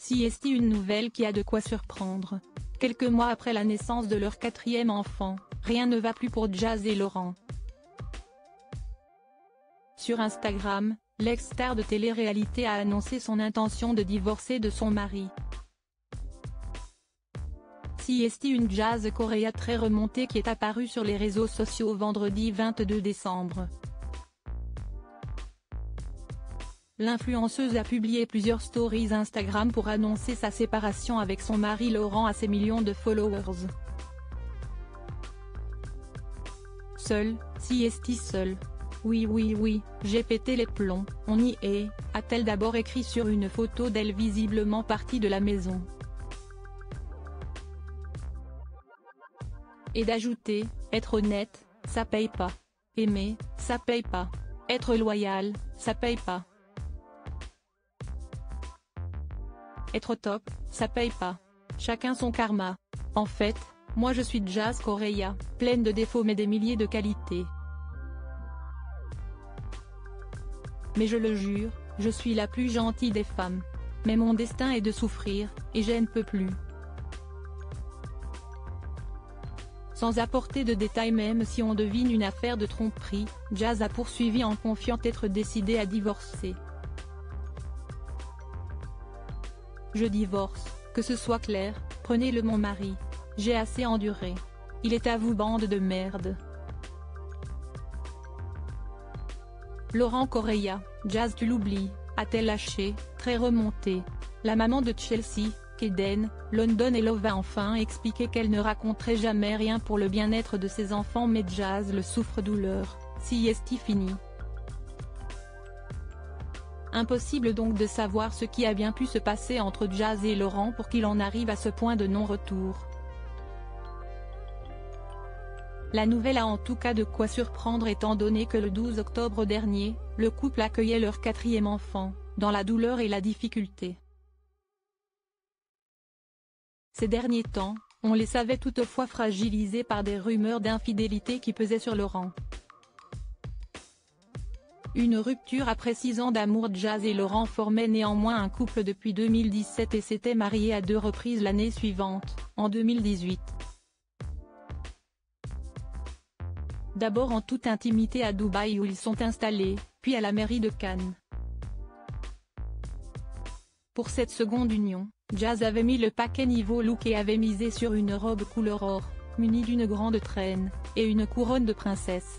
Si est une nouvelle qui a de quoi surprendre. Quelques mois après la naissance de leur 4e enfant, rien ne va plus pour Jazz et Laurent. Sur Instagram, l'ex-star de télé-réalité a annoncé son intention de divorcer de son mari. Si est une Jazz Correa très remontée qui est apparue sur les réseaux sociaux vendredi 22 décembre. L'influenceuse a publié plusieurs stories Instagram pour annoncer sa séparation avec son mari Laurent à ses millions de followers. Seule, si est seule. Oui, j'ai pété les plombs, on y est, a-t-elle d'abord écrit sur une photo d'elle visiblement partie de la maison. Et d'ajouter, être honnête, ça paye pas. Aimer, ça paye pas. Être loyal, ça paye pas. Être top, ça paye pas. Chacun son karma. En fait, moi je suis Jazz Correa, pleine de défauts mais des milliers de qualités. Mais je le jure, je suis la plus gentille des femmes. Mais mon destin est de souffrir, et je ne peux plus. Sans apporter de détails même si on devine une affaire de tromperie, Jazz a poursuivi en confiant être décidée à divorcer. Je divorce, que ce soit clair, prenez-le mon mari. J'ai assez enduré. Il est à vous bande de merde. Laurent Correa, Jazz tu l'oublies, a-t-elle lâché, très remontée. La maman de Chelsea, Kaden, London et Love a enfin expliqué qu'elle ne raconterait jamais rien pour le bien-être de ses enfants mais Jazz le souffre-douleur, si est fini. Impossible donc de savoir ce qui a bien pu se passer entre Jazz et Laurent pour qu'il en arrive à ce point de non-retour. La nouvelle a en tout cas de quoi surprendre étant donné que le 12 octobre dernier, le couple accueillait leur 4e enfant, dans la douleur et la difficulté. Ces derniers temps, on les savait toutefois fragilisés par des rumeurs d'infidélité qui pesaient sur Laurent. Une rupture après 6 ans d'amour. Jazz et Laurent formaient néanmoins un couple depuis 2017 et s'étaient mariés à 2 reprises l'année suivante, en 2018. D'abord en toute intimité à Dubaï où ils sont installés, puis à la mairie de Cannes. Pour cette seconde union, Jazz avait mis le paquet niveau look et avait misé sur une robe couleur or, munie d'une grande traîne, et une couronne de princesse.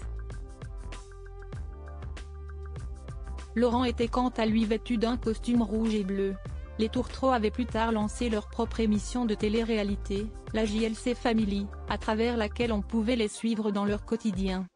Laurent était quant à lui vêtu d'un costume rouge et bleu. Les Tourtereaux avaient plus tard lancé leur propre émission de télé-réalité, la JLC Family, à travers laquelle on pouvait les suivre dans leur quotidien.